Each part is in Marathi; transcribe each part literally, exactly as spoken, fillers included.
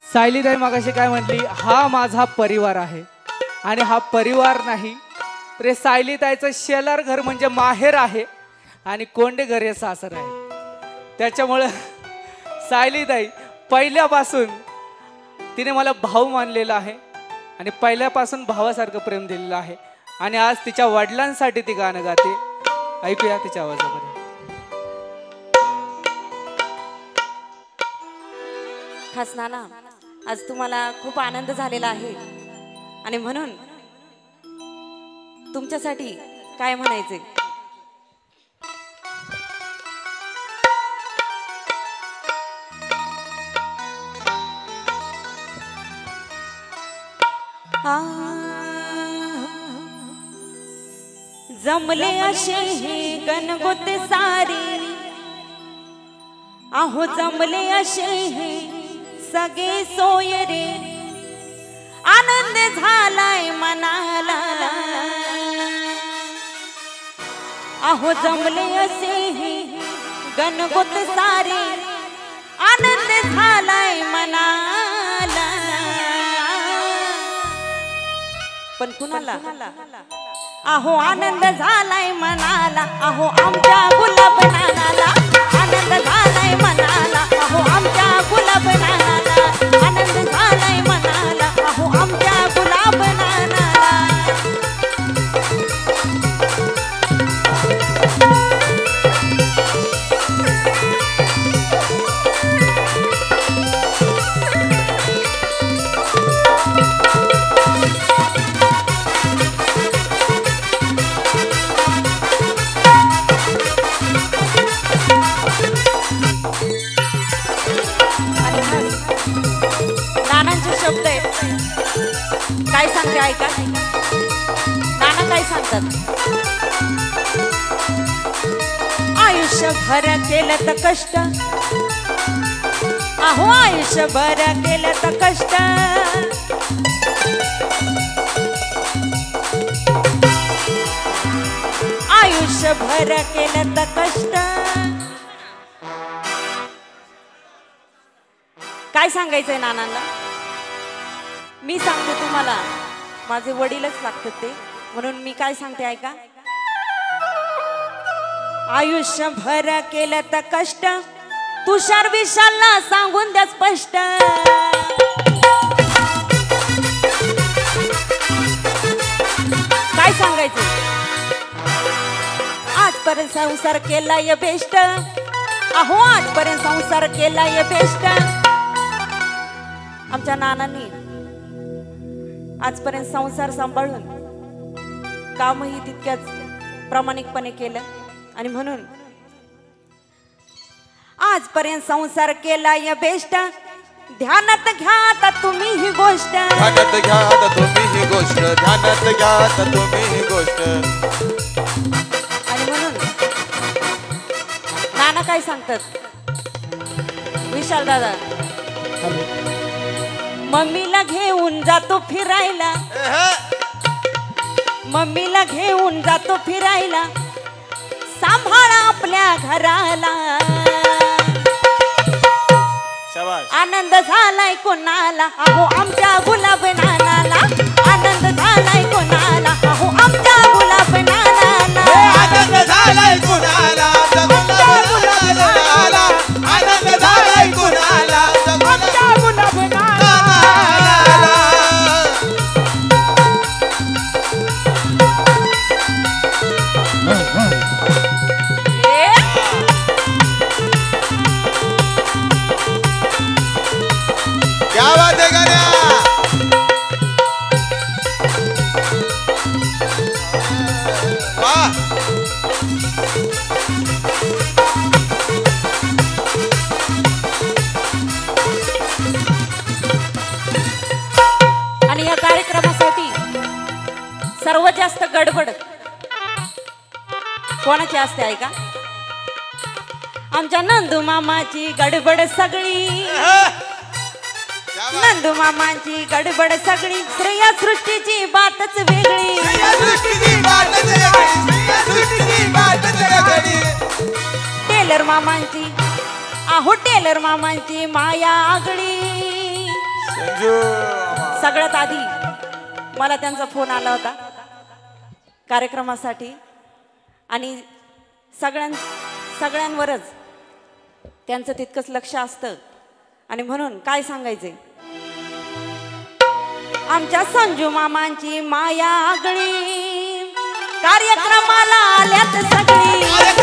सायलीताई मगाशी काय म्हटली, हा माझा परिवार आहे आणि हा परिवार नाही तर सायलीताईचं शेलार घर म्हणजे माहेर आहे आणि कोंडे घर हे सासर आहे। त्याच्यामुळे सायलीताई पहिल्यापासून तिने मला भाऊ मानलेला आहे आणि पहिल्यापासून भावासारखं प्रेम दिलेलं आहे आणि आज तिच्या वडिलांसाठी ती गाणं गाते। ऐकूया तिच्या आवाजामध्ये। खास नाना, आज तुम्हाला खूप आनंद झालेला आहे आणि म्हणून तुमच्यासाठी काय म्हणायचे। जमले असे हे गणगोते सारे, आहो जमले असे हे सगळे सोयरे, आनंद झालाय मनाला, आहो जमले असे हे गणगोते सारे, आनंद झालाय मनाला। पण कुणाला? आहो आनंद झालाय मनाला, आहो आमच्या गुलाब नानाला, आनंद झालाय मनाला, आहो आमच्या गुलाब नानाला, आनंद झालाय मनाला, आहो आमच्या गुलाब नानाला। काय सांगते ऐका, नाना काय सांगतात। आयुष्यभर केलं तर कष्ट, आहो आयुष्यभर केलं तर कष्ट, आयुष्यभर केलं तर कष्ट। काय सांगायचंय नानांना? मी सांगते तुम्हाला, माझे वडीलच लागतात ते, म्हणून मी काय सांगते ऐका। आयुष्यभर केलं तर कष्ट, तुषार विशालला सांगून द्या स्पष्ट। काय सांगायचं? आजपर्यंत संसार केलाय बेस्ट, अहो आजपर्यंत संसार केलाय बेस्ट। आमच्या नानांनी आजपर्यंत संसार सांभाळून कामही तितक्याच प्रामाणिकपणे केलं आणि म्हणून आजपर्यंत संसार केलाय बेस्ट। ध्यानात घ्या आता तुम्ही ही गोष्ट, ध्यानात घ्या आता तुम्ही ही गोष्ट, ध्यानात घ्या आता तुम्ही ही गोष्ट। आणि म्हणून नाना काय सांगतात विशाल दादा, मम्मीला घेऊन जातो फिरायला, मम्मीला घेऊन जातो फिरायला, सांभाळा आपल्या घराला। शाबास। आनंद झालाय कोणाला, अहो आमच्या गुलाब नानाला, आनंद झालाय कोणाला, अहो आमच्या गुलाब नानाला, आनंद झालाय कोणाला, आमच्या गुलाब नानाला, आनंद झालाय कोणाला, आमच्या गुलाब नानाला। क्या बात है गण्या, वाह। आणि या कार्यक्रमासाठी सर्वात जास्त गडबड कोणाची असते ऐका? आमच्या नंदू मामाची गडबड सगळी, नंदू मामांची गडबड सगळी, स्त्रिया सृष्टीची बातच वेगळी, टेलर मामांची, आहो टेलर मामांची माया आगळी, संजू सगळ्यात आधी मला त्यांचा फोन आला होता कार्यक्रमासाठी आणि सगळ्यां सगळ्यांवरच त्यांचं तितकंच लक्ष असतं आणि म्हणून काय सांगायचे आमच्या संजू मामांची माया आगळी कार्यक्रमाला आल्यात सगळी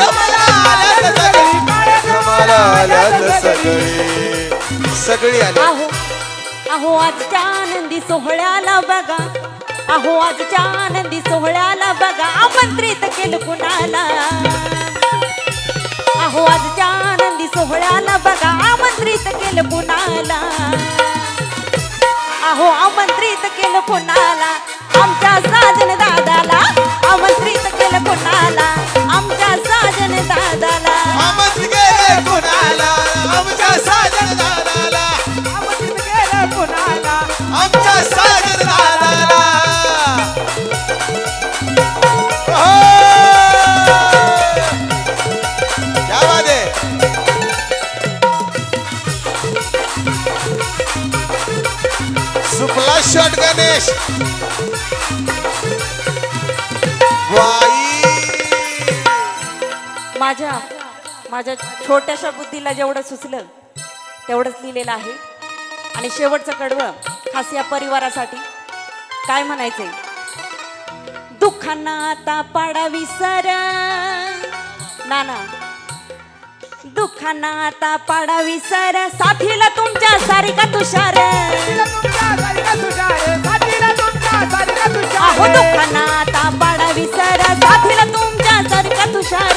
कार्यक्रमाला आल्यात सगळी सगळी आली आहो अहो आजच्या आनंदी सोहळ्याला बघा अहो आजच्या आनंदी सोहळ्याला बघा आमंत्रित केलं कुणाला अहो आजच्या आनंदी सोहळ्याला बघा आमंत्रित केलं कुणाला अहो आमंत्रित केलं कुणाला आमच्या साजन दादाला आमंत्रित केलं कुणाला आमच्या साजन दादाला आमंत्रित केलं कुणाला आमच्या साजन दादाला आमंत्रित केलं कुणाला आमच्या साजन दादाला क्या बात है सुफला शॉट गणेश वाई माझ्या माझ्या छोट्याशा बुद्धीला जेवढं सुचलं तेवढंच लिहिलेलं आहे आणि शेवटचं कडवं खास या परिवारासाठी काय म्हणायचंय दुःखांना आता पाडा विसर नाना दुःखांना आता पाडा विसर साथीला तुमच्या सारिका तुषार अहो दुःखांना आता पाडा विसर साथीला तुमच्या सारिका तुषार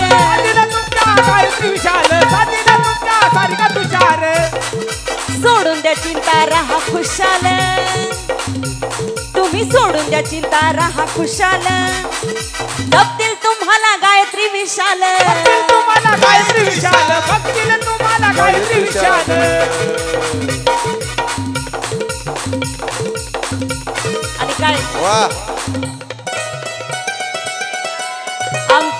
सोडून द्या चिंता राहा खुशाल तुम्ही सोडून द्या चिंता राहा खुशाल जपतील तुम्हाला गायत्री विशाल तुम्हाला गायत्री विशाल भक्तीला तुम्हाला गायत्री विशाल आणि काय वाह आम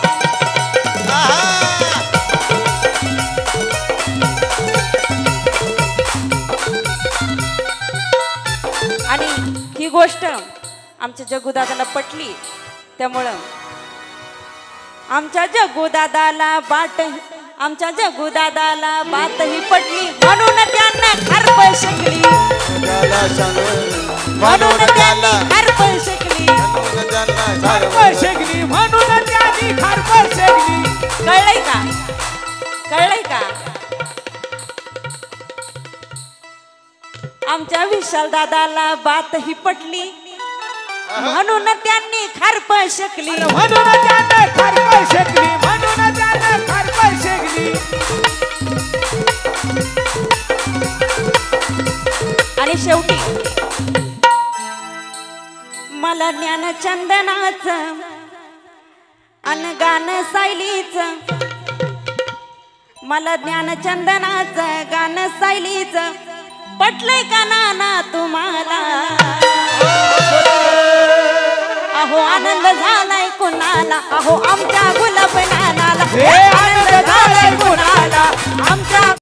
आणि ही गोष्ट आमच्या जग्गूदादाला पटली त्यामुळं आमच्या जग्गूदादाला बाट आमच्या जग्गूदादाला बात ही पटली म्हणून त्यांना खारप शकली त्याला सांग म्हणून त्यांनी खारप शकली खारपर शेगली म्हणून त्यांनी खारपर शेगली कळलंय का कळलंय का आमच्या विशाल दादाला बात ही पटली म्हणून त्यांनी खारप शकली म्हणून त्यानं खारपर शेगली म्हणून त्यानं खारपर शेगली आणि शेवटी मला ज्ञान चंदनाचं अन गाणं सायलीचं मला ज्ञान चंदनाचं गाणं सायलीचं पटलंय का नाना तुम्हाला अहो आनंद झालाय कुणाला अहो आमच्या गुलाब नानाला हे आनंद झालाय कुणाला आमच्या